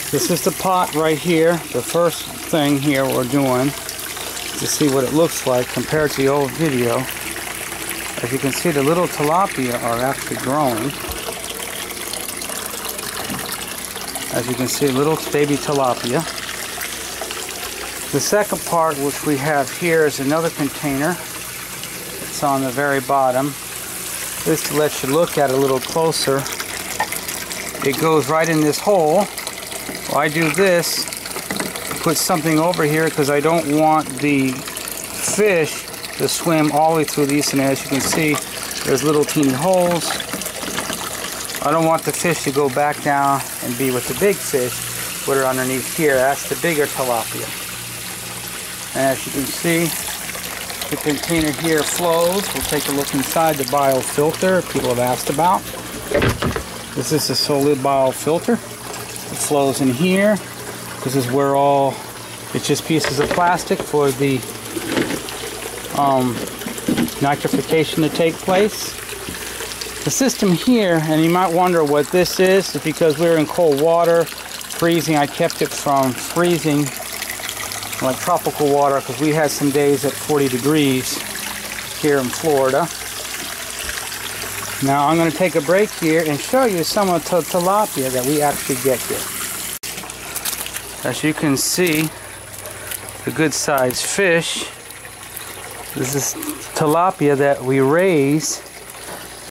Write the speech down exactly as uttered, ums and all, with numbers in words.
This is the pot right here. The first thing here we're doing to see what it looks like compared to the old video. As you can see, the little tilapia are actually growing. As you can see, little baby tilapia. The second part, which we have here, is another container. It's on the very bottom. This to let you look at it a little closer. It goes right in this hole. Well, I do this, put something over here because I don't want the fish to swim all the way through these, and as you can see, there's little teeny holes. I don't want the fish to go back down and be with the big fish that are underneath here. That's the bigger tilapia. And as you can see, the container here flows. We'll take a look inside the biofilter people have asked about. This is a solid biofilter. It flows in here. This is where all, it's just pieces of plastic for the um, nitrification to take place. The system here, and you might wonder what this is, is because we're in cold water, freezing. I kept it from freezing like tropical water because we had some days at forty degrees here in Florida. Now I'm going to take a break here and show you some of the tilapia that we actually get here. As you can see, the good sized fish. This is tilapia that we raise